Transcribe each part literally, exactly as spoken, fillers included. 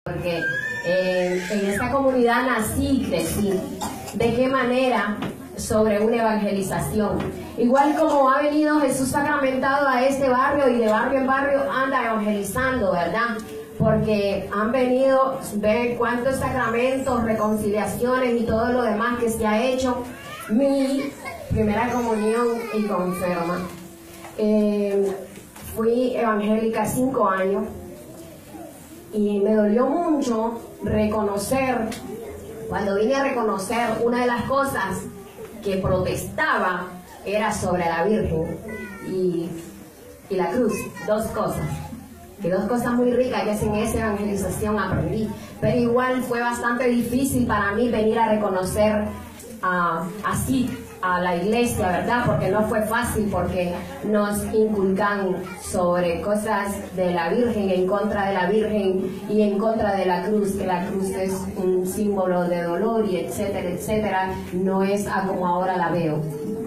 Porque eh, en esta comunidad nací y crecí. ¿De qué manera? Sobre una evangelización. Igual como ha venido Jesús sacramentado a este barrio y de barrio en barrio anda evangelizando, ¿verdad? Porque han venido, ver cuántos sacramentos, reconciliaciones y todo lo demás que se ha hecho. Mi primera comunión y confirma. Eh, fui evangélica cinco años y me dolió mucho reconocer, cuando vine a reconocer, una de las cosas que protestaba era sobre la Virgen y, y la cruz, dos cosas. Que dos cosas muy ricas que en esa evangelización aprendí, pero igual fue bastante difícil para mí venir a reconocer uh, así a la iglesia, ¿verdad? Porque no fue fácil, porque nos inculcan sobre cosas de la Virgen, en contra de la Virgen y en contra de la cruz, que la cruz es un símbolo de dolor y etcétera, etcétera, no es a como ahora la veo.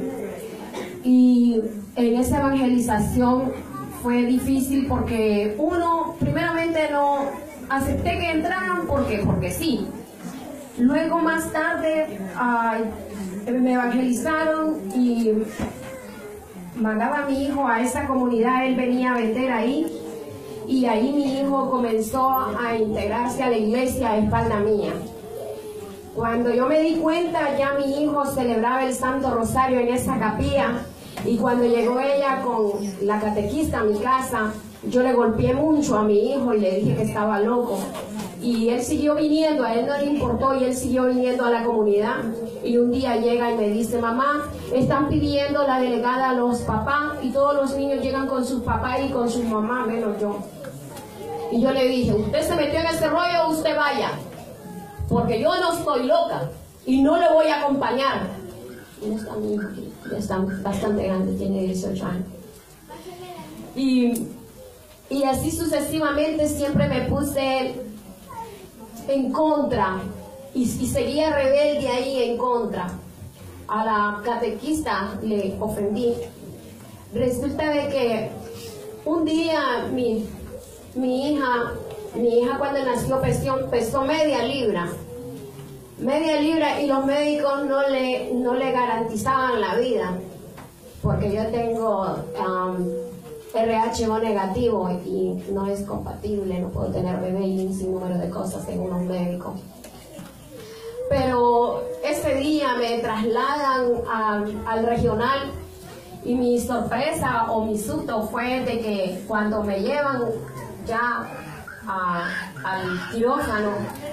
Y en esa evangelización fue difícil porque uno, primeramente no acepté que entraran porque, porque sí. Luego más tarde uh, me evangelizaron y mandaba a mi hijo a esa comunidad, él venía a vender ahí y ahí mi hijo comenzó a integrarse a la iglesia a espalda mía. Cuando yo me di cuenta, ya mi hijo celebraba el Santo Rosario en esa capilla. Y cuando llegó ella con la catequista a mi casa, yo le golpeé mucho a mi hijo y le dije que estaba loco. Y él siguió viniendo, a él no le importó y él siguió viniendo a la comunidad. Y un día llega y me dice, mamá, están pidiendo la delegada a los papás y todos los niños llegan con sus papás y con sus mamás, menos yo. Y yo le dije, usted se metió en ese rollo, usted vaya, porque yo no estoy loca y no le voy a acompañar. Y no está mi hijo, ya está bastante grande, tiene dieciocho años. Y, y así sucesivamente siempre me puse en contra y, y seguía rebelde ahí en contra. A la catequista le ofendí. Resulta de que un día mi, mi hija, mi hija cuando nació pesó, pesó media libra. media libra y los médicos no le, no le garantizaban la vida porque yo tengo um, R H O negativo y no es compatible, no puedo tener bebé y un sinnúmero de cosas según los médicos. Pero ese día me trasladan a, al regional y mi sorpresa o mi susto fue de que cuando me llevan ya a, al quirófano,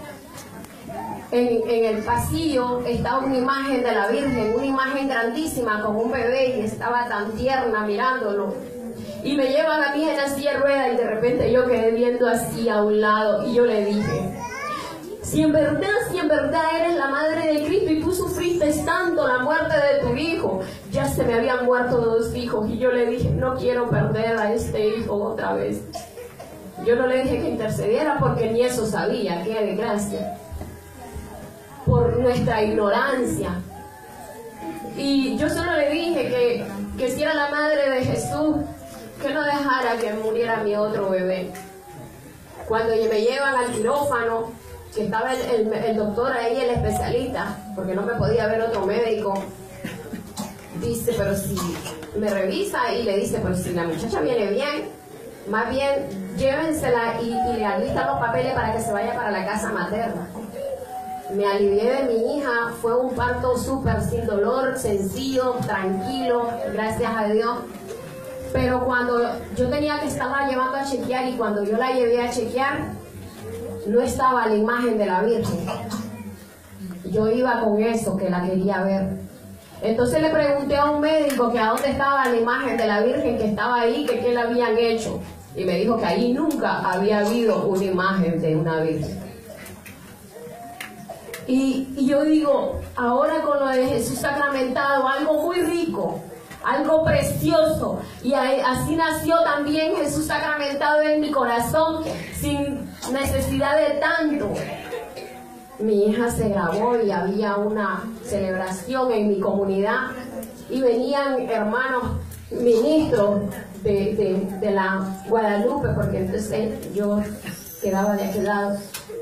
En, en el pasillo estaba una imagen de la Virgen, una imagen grandísima con un bebé y estaba tan tierna mirándolo. Y me llevan a mí en la silla de ruedas y de repente yo quedé viendo así a un lado y yo le dije, si en verdad, si en verdad eres la madre de Cristo y tú sufriste tanto la muerte de tu hijo, ya se me habían muerto dos hijos. Y yo le dije, no quiero perder a este hijo otra vez. Yo no le dije que intercediera porque ni eso sabía, qué desgracia. Por nuestra ignorancia. Y yo solo le dije que, que si era la madre de Jesús, que no dejara que muriera mi otro bebé. Cuando me llevan al quirófano, que estaba el, el, el doctor ahí, el especialista, porque no me podía ver otro médico, dice, pero si me revisa y le dice, pero si la muchacha viene bien, más bien llévensela y, y le alistan los papeles para que se vaya para la casa materna. Me alivié de mi hija, fue un parto súper sin dolor, sencillo, tranquilo, gracias a Dios. Pero cuando yo tenía que estarla llevando a chequear y cuando yo la llevé a chequear, no estaba la imagen de la Virgen. Yo iba con eso, que la quería ver. Entonces le pregunté a un médico que a dónde estaba la imagen de la Virgen que estaba ahí, que qué le habían hecho. Y me dijo que ahí nunca había habido una imagen de una Virgen. Y, y yo digo, ahora con lo de Jesús sacramentado, algo muy rico, algo precioso. Y así nació también Jesús sacramentado en mi corazón, sin necesidad de tanto. Mi hija se grabó y había una celebración en mi comunidad y venían hermanos ministros de, de, de la Guadalupe, porque entonces yo quedaba de aquel lado.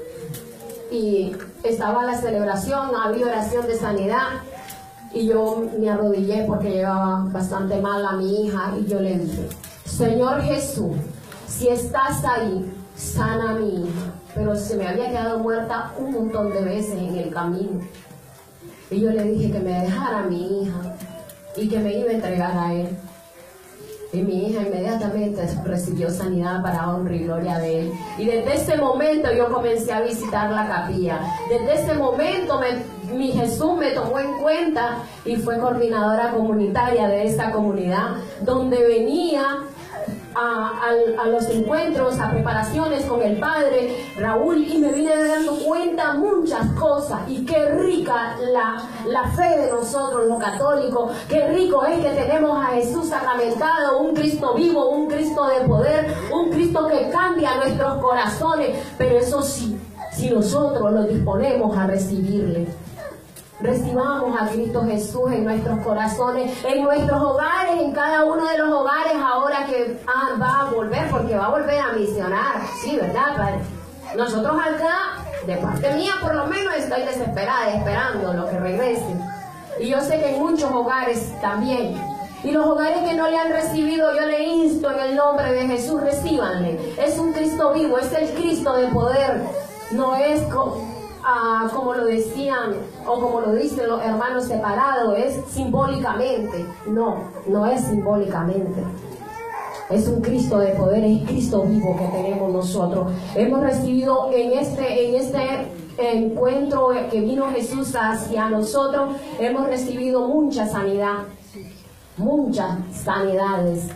Y estaba la celebración, había oración de sanidad. Y yo me arrodillé porque llevaba bastante mal a mi hija. Y yo le dije, Señor Jesús, si estás ahí, sana a mi hija. Pero se me había quedado muerta un montón de veces en el camino. Y yo le dije que me dejara a mi hija y que me iba a entregar a él. Y mi hija inmediatamente recibió sanidad para honra y gloria de él. Y desde ese momento yo comencé a visitar la capilla. Desde ese momento me, mi Jesús me tomó en cuenta y fue coordinadora comunitaria de esta comunidad, donde venía A, a, a los encuentros, a preparaciones con el padre Raúl, y me vine dando cuenta muchas cosas. Y qué rica la, la fe de nosotros los católicos, qué rico es que tenemos a Jesús sacramentado, un Cristo vivo, un Cristo de poder, un Cristo que cambia nuestros corazones. Pero eso sí, si nosotros nos disponemos a recibirle. Recibamos a Cristo Jesús en nuestros corazones, en nuestros hogares, en cada uno de los hogares, ahora que ah, va a volver, porque va a volver a misionar. Sí, ¿verdad, Padre? Nosotros acá, de parte mía por lo menos, estoy desesperada, esperando lo que regrese. Y yo sé que en muchos hogares también. Y los hogares que no le han recibido, yo le insto en el nombre de Jesús, recíbanle. Es un Cristo vivo, es el Cristo de poder. No es como... Ah, como lo decían o como lo dicen los hermanos separados, es simbólicamente. No, no es simbólicamente. Es un Cristo de poder, es Cristo vivo que tenemos nosotros. Hemos recibido en este, en este encuentro que vino Jesús hacia nosotros, hemos recibido mucha sanidad, muchas sanidades,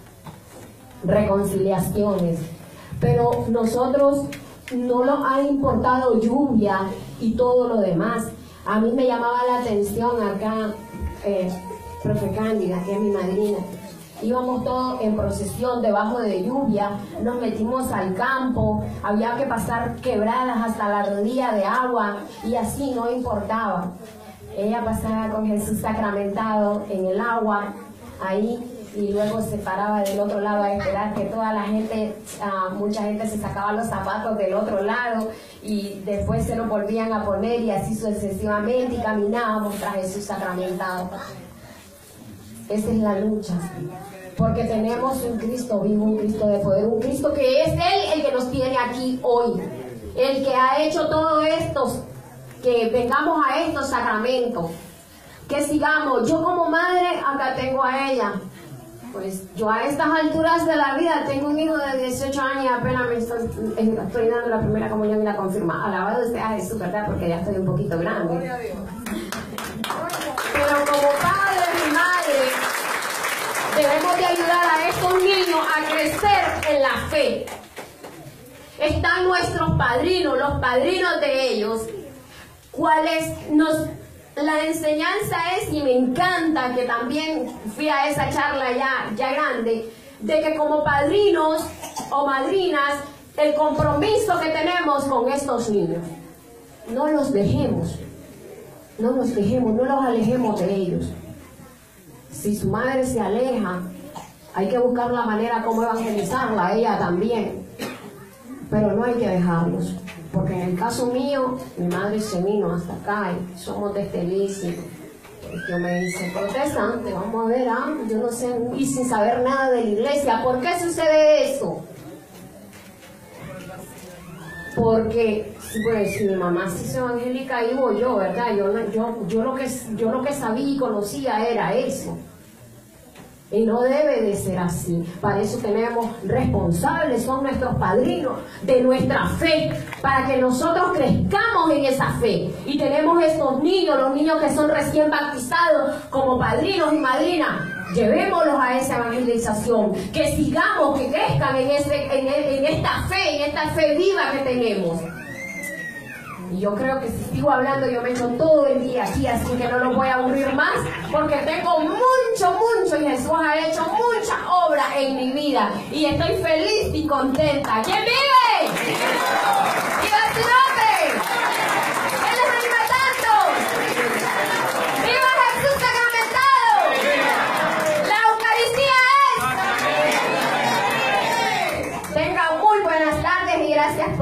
reconciliaciones. Pero nosotros no nos ha importado lluvia y todo lo demás. A mí me llamaba la atención acá, eh, profe Cándida, que es mi madrina. Íbamos todos en procesión debajo de lluvia, nos metimos al campo, había que pasar quebradas hasta la rodilla de agua y así no importaba. Ella pasaba con Jesús sacramentado en el agua, ahí, y luego se paraba del otro lado a esperar que toda la gente, uh, mucha gente se sacaba los zapatos del otro lado y después se los volvían a poner y así sucesivamente, y caminábamos tras Jesús sacramentado. Esa es la lucha, porque tenemos un Cristo vivo, un Cristo de poder, un Cristo que es Él el que nos tiene aquí hoy, el que ha hecho todo esto, que vengamos a estos sacramentos, que sigamos. Yo como madre, acá tengo a ella. Pues yo a estas alturas de la vida tengo un hijo de dieciocho años y apenas me estoy, estoy dando la primera comunión y la confirma. Alabado sea Jesús, ¿verdad? Porque ya estoy un poquito grande. Pero como padre y madre, debemos de ayudar a estos niños a crecer en la fe. Están nuestros padrinos, los padrinos de ellos, cuales nos... La enseñanza es, y me encanta que también fui a esa charla ya, ya grande, de que como padrinos o madrinas, el compromiso que tenemos con estos niños, no los dejemos, no los dejemos, no los alejemos de ellos. Si su madre se aleja, hay que buscar la manera como evangelizarla, ella también, pero no hay que dejarlos. Porque en el caso mío, mi madre se vino hasta acá y somos de este liceo. Yo me hice protestante, vamos a ver, ah, yo no sé, y sin saber nada de la iglesia. ¿Por qué sucede eso? Porque, pues, si mi mamá se hizo evangélica, y voy yo, ¿verdad? Yo, yo, yo, lo que, yo lo que sabía y conocía era eso. Y no debe de ser así. Para eso tenemos responsables, son nuestros padrinos de nuestra fe, para que nosotros crezcamos en esa fe. Y tenemos estos niños, los niños que son recién bautizados, como padrinos y madrinas. Llevémoslos a esa evangelización, que sigamos, que crezcan en, ese, en, en esta fe, en esta fe viva que tenemos. Y yo creo que si sigo hablando, yo me echo todo el día aquí, así que no lo voy a aburrir más, porque tengo mucho, mucho, y Jesús ha hecho mucha obra en mi vida, y estoy feliz y contenta. ¿Quién vive? ¡Viva su nombre! ¡Él es anima tanto! ¡Viva Jesús sacramentado! ¡La Eucaristía es! Tengan muy buenas tardes y gracias